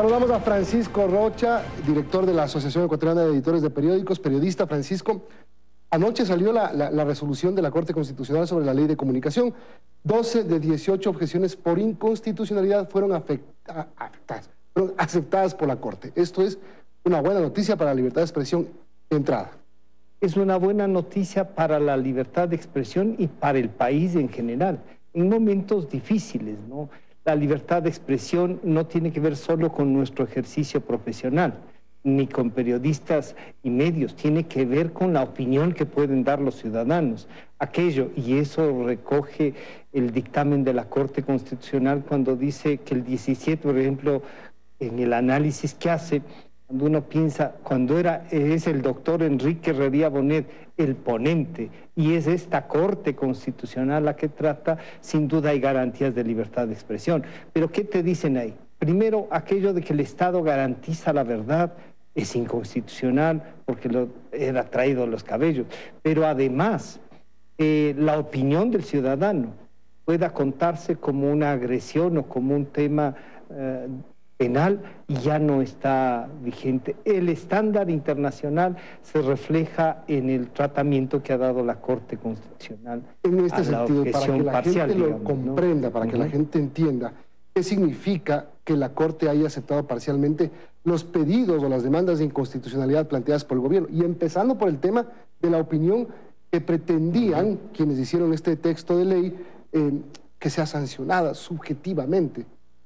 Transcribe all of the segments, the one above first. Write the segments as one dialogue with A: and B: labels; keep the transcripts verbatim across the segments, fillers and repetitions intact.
A: Saludamos a Francisco Rocha, director de la Asociación Ecuatoriana de Editores de Periódicos, periodista. Francisco, anoche salió la, la, la resolución de la Corte Constitucional sobre la Ley de Comunicación. doce de dieciocho objeciones por inconstitucionalidad fueron, afecta, afectadas, fueron aceptadas por la Corte. Esto es una buena noticia para la libertad de expresión de entrada.
B: Es una buena noticia para la libertad de expresión y para el país en general, en momentos difíciles, ¿no? La libertad de expresión no tiene que ver solo con nuestro ejercicio profesional, ni con periodistas y medios, tiene que ver con la opinión que pueden dar los ciudadanos. Aquello, y eso recoge el dictamen de la Corte Constitucional cuando dice que el diecisiete, por ejemplo, en el análisis que hace, cuando uno piensa, cuando era, es el doctor Enrique Herrería Bonet el ponente, y es esta Corte Constitucional la que trata, sin duda hay garantías de libertad de expresión. Pero ¿qué te dicen ahí? Primero, aquello de que el Estado garantiza la verdad es inconstitucional porque lo era traído a los cabellos. Pero además, eh, la opinión del ciudadano pueda contarse como una agresión o como un tema eh, penal, ya no está vigente. El estándar internacional se refleja en el tratamiento que ha dado la Corte Constitucional.
A: En este
B: a la
A: sentido, para que la
B: parcial,
A: gente
B: digamos,
A: lo comprenda,
B: ¿no?
A: para que
B: Uh-huh.
A: la gente entienda, ¿qué significa que la Corte haya aceptado parcialmente los pedidos o las demandas de inconstitucionalidad planteadas por el gobierno? Y empezando por el tema de la opinión que pretendían uh-huh. quienes hicieron este texto de ley eh, que sea sancionada subjetivamente.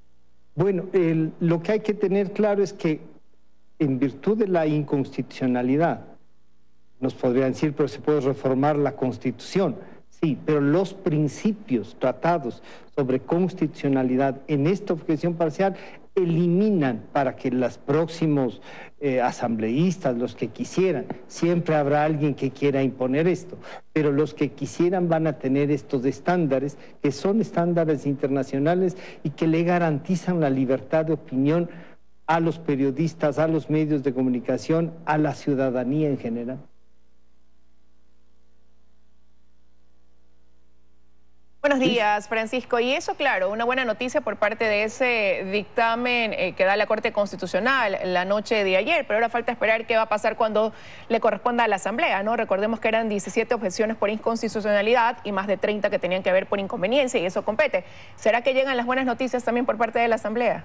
B: Bueno, el, lo que hay que tener claro es que en virtud de la inconstitucionalidad, nos podrían decir, pero se puede reformar la Constitución, sí, pero los principios tratados sobre constitucionalidad en esta objeción parcial eliminan para que los próximos eh, asambleístas, los que quisieran, siempre habrá alguien que quiera imponer esto, pero los que quisieran van a tener estos estándares, que son estándares internacionales y que le garantizan la libertad de opinión a los periodistas, a los medios de comunicación, a la ciudadanía en general.
C: Buenos días, Francisco. Y eso, claro, una buena noticia por parte de ese dictamen eh, que da la Corte Constitucional la noche de ayer, pero ahora falta esperar qué va a pasar cuando le corresponda a la Asamblea, ¿no? Recordemos que eran diecisiete objeciones por inconstitucionalidad y más de treinta que tenían que ver por inconveniencia, y eso compete. ¿Será que llegan las buenas noticias también por parte de la Asamblea?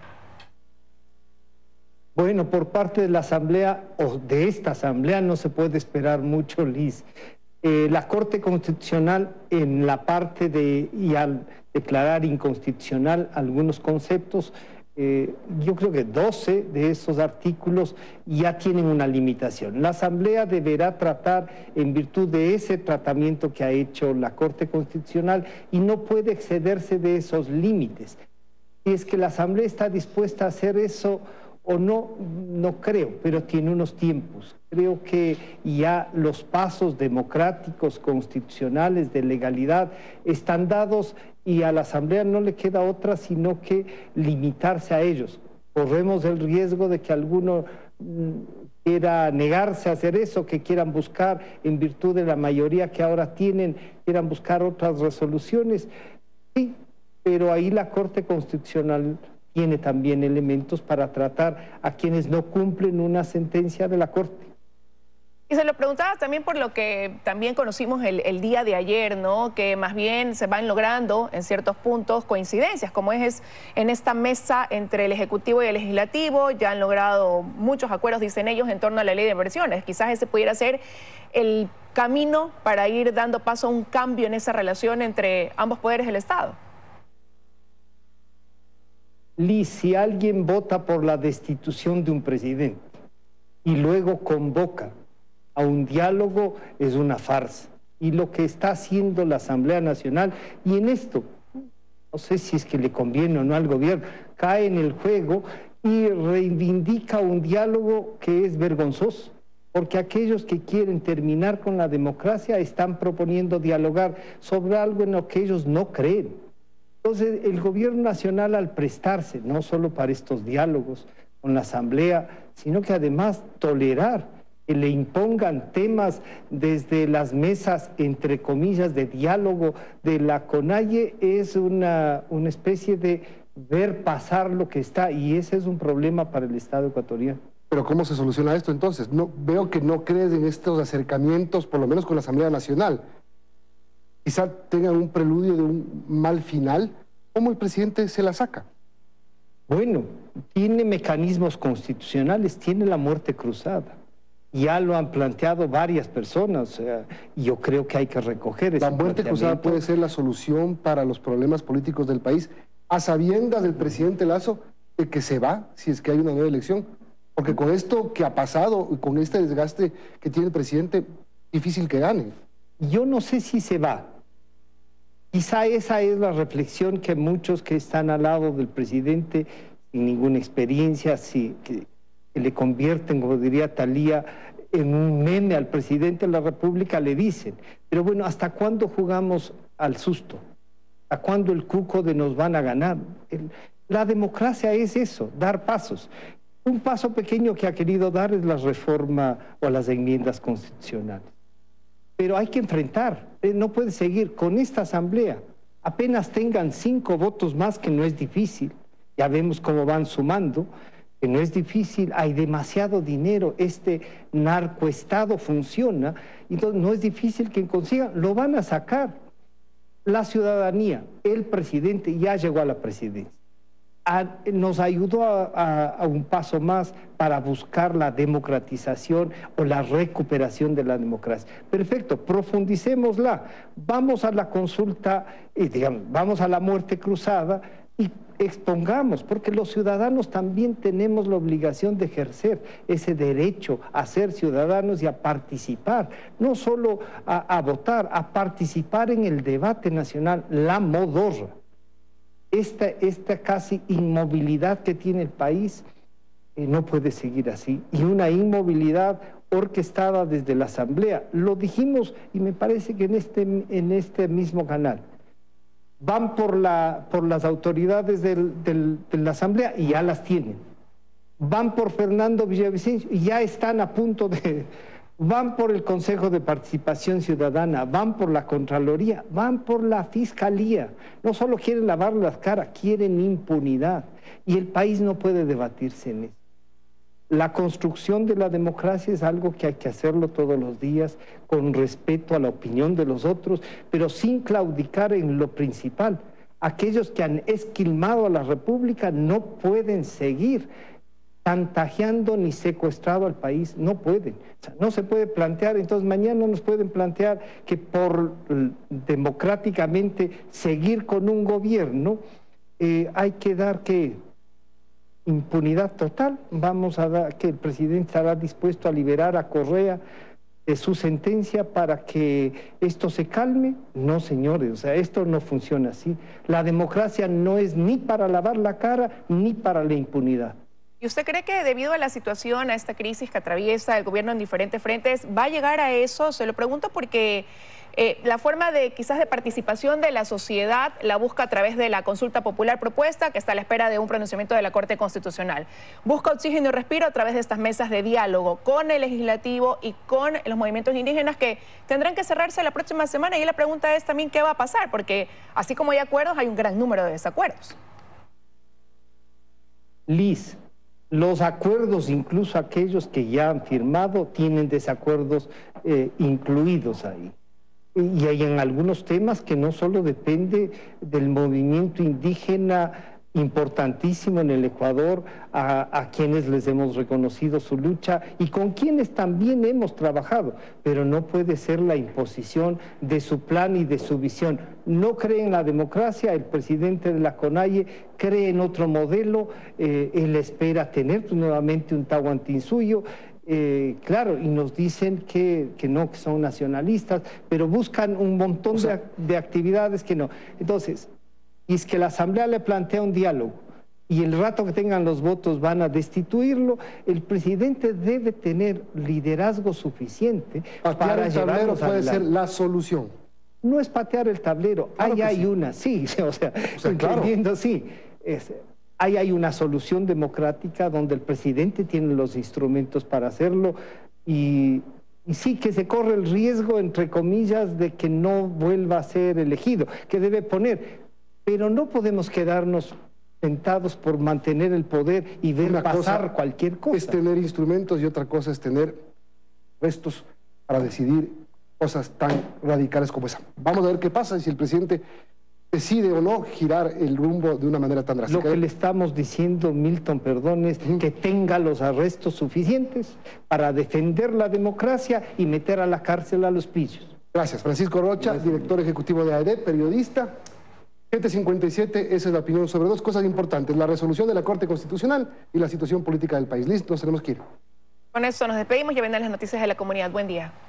B: Bueno, por parte de la Asamblea, o de esta Asamblea, no se puede esperar mucho, Liz. Eh, la Corte Constitucional, en la parte de, y al declarar inconstitucional algunos conceptos, eh, yo creo que doce de esos artículos ya tienen una limitación. La Asamblea deberá tratar en virtud de ese tratamiento que ha hecho la Corte Constitucional y no puede excederse de esos límites. Si es que la Asamblea está dispuesta a hacer eso o no, no creo, pero tiene unos tiempos. Creo que ya los pasos democráticos, constitucionales, de legalidad, están dados y a la Asamblea no le queda otra sino que limitarse a ellos. Corremos el riesgo de que alguno quiera negarse a hacer eso, que quieran buscar, en virtud de la mayoría que ahora tienen, quieran buscar otras resoluciones. Sí, pero ahí la Corte Constitucional tiene también elementos para tratar a quienes no cumplen una sentencia de la Corte.
C: Y se lo preguntaba también por lo que también conocimos el, el día de ayer, ¿no? Que más bien se van logrando en ciertos puntos coincidencias, como es en esta mesa entre el Ejecutivo y el Legislativo. Ya han logrado muchos acuerdos, dicen ellos, en torno a la ley de inversiones. Quizás ese pudiera ser el camino para ir dando paso a un cambio en esa relación entre ambos poderes del Estado.
B: Liz, si alguien vota por la destitución de un presidente y luego convoca a un diálogo, es una farsa. Y lo que está haciendo la Asamblea Nacional, y en esto, no sé si es que le conviene o no al gobierno, cae en el juego y reivindica un diálogo que es vergonzoso, porque aquellos que quieren terminar con la democracia están proponiendo dialogar sobre algo en lo que ellos no creen. Entonces, el gobierno nacional, al prestarse no solo para estos diálogos con la Asamblea, sino que además tolerar que le impongan temas desde las mesas, entre comillas, de diálogo de la CONAIE, es una, una especie de ver pasar lo que está, y ese es un problema para el Estado ecuatoriano.
A: Pero ¿cómo se soluciona esto entonces? No, veo que no crees en estos acercamientos, por lo menos con la Asamblea Nacional. Quizá tengan un preludio de un mal final. ¿Cómo el presidente se la saca?
B: Bueno, tiene mecanismos constitucionales, tiene la muerte cruzada. Ya lo han planteado varias personas, o sea, y yo creo que hay que recoger ese
A: La muerte cruzada puede ser la solución para los problemas políticos del país, a sabiendas del presidente Lasso de que se va si es que hay una nueva elección. Porque con esto que ha pasado y con este desgaste que tiene el presidente, difícil que gane.
B: Yo no sé si se va. Quizá esa es la reflexión que muchos que están al lado del presidente, sin ninguna experiencia, si, que, que le convierten, como diría Thalía, en un meme al presidente de la República, le dicen. Pero bueno, ¿hasta cuándo jugamos al susto? ¿Hasta cuándo el cuco de nos van a ganar? El, la democracia es eso, dar pasos. Un paso pequeño que ha querido dar es la reforma o las enmiendas constitucionales. Pero hay que enfrentar, no puede seguir con esta asamblea. Apenas tengan cinco votos más, que no es difícil, ya vemos cómo van sumando, que no es difícil, hay demasiado dinero, este narcoestado funciona, entonces no es difícil que consigan, lo van a sacar. La ciudadanía, el presidente ya llegó a la presidencia. A, nos ayudó a, a, a un paso más para buscar la democratización o la recuperación de la democracia. Perfecto, profundicémosla. Vamos a la consulta, eh, digamos, vamos a la muerte cruzada y expongamos, porque los ciudadanos también tenemos la obligación de ejercer ese derecho a ser ciudadanos y a participar, no solo a, a votar, a participar en el debate nacional, la modorra. Esta, esta casi inmovilidad que tiene el país eh, no puede seguir así, y una inmovilidad orquestada desde la Asamblea. Lo dijimos y me parece que en este, en este mismo canal. Van por, la, por las autoridades del, del, de la Asamblea y ya las tienen. Van por Fernando Villavicencio y ya están a punto de... Van por el Consejo de Participación Ciudadana, van por la Contraloría, van por la Fiscalía. No solo quieren lavar las caras, quieren impunidad. Y el país no puede debatirse en eso. La construcción de la democracia es algo que hay que hacerlo todos los días, con respeto a la opinión de los otros, pero sin claudicar en lo principal. Aquellos que han esquilmado a la República no pueden seguir chantajeando ni secuestrado al país, no pueden. O sea, no se puede plantear, entonces mañana nos pueden plantear que por democráticamente seguir con un gobierno eh, hay que dar que impunidad total, vamos a dar que el presidente estará dispuesto a liberar a Correa de su sentencia para que esto se calme. No, señores, o sea, esto no funciona así. La democracia no es ni para lavar la cara ni para la impunidad.
C: ¿Y usted cree que debido a la situación, a esta crisis que atraviesa el gobierno en diferentes frentes, va a llegar a eso? Se lo pregunto porque eh, la forma de quizás de participación de la sociedad la busca a través de la consulta popular propuesta, que está a la espera de un pronunciamiento de la Corte Constitucional. Busca oxígeno y respiro a través de estas mesas de diálogo con el legislativo y con los movimientos indígenas que tendrán que cerrarse la próxima semana. Y la pregunta es también qué va a pasar, porque así como hay acuerdos, hay un gran número de desacuerdos.
B: Liz, los acuerdos, incluso aquellos que ya han firmado, tienen desacuerdos eh, incluidos ahí. Y hay en algunos temas que no solo depende del movimiento indígena importantísimo en el Ecuador, a, a quienes les hemos reconocido su lucha y con quienes también hemos trabajado, pero no puede ser la imposición de su plan y de su visión. No cree en la democracia, el presidente de la CONAIE cree en otro modelo, eh, él espera tener nuevamente un Tahuantinsuyo. Eh, claro, y nos dicen que, que no, que son nacionalistas, pero buscan un montón o sea, de, de actividades que no. Entonces, y es que la Asamblea le plantea un diálogo y el rato que tengan los votos van a destituirlo, el presidente debe tener liderazgo suficiente
A: patear
B: para
A: el tablero puede
B: adelante.
A: ser la solución.
B: No es patear el tablero, claro ahí hay sí. una, sí, o sea, o sea entendiendo, claro. sí, es, ahí hay una solución democrática donde el presidente tiene los instrumentos para hacerlo y... Y sí que se corre el riesgo, entre comillas, de que no vuelva a ser elegido, que debe poner. Pero no podemos quedarnos tentados por mantener el poder y ver
A: Una
B: pasar
A: cosa
B: cualquier cosa.
A: Es tener instrumentos y otra cosa es tener restos para decidir cosas tan radicales como esa. Vamos a ver qué pasa y si el presidente decide o no girar el rumbo de una manera tan drástica.
B: Lo que le estamos diciendo, Milton, perdón, es que tenga los arrestos suficientes para defender la democracia y meter a la cárcel a los pillos.
A: Gracias. Francisco Rocha, Gracias. director ejecutivo de A E D, periodista. siete cincuenta y siete, esa es la opinión sobre dos cosas importantes, la resolución de la Corte Constitucional y la situación política del país. Listo, nos tenemos que ir.
C: Con eso nos despedimos y vienen las noticias de la comunidad. Buen día.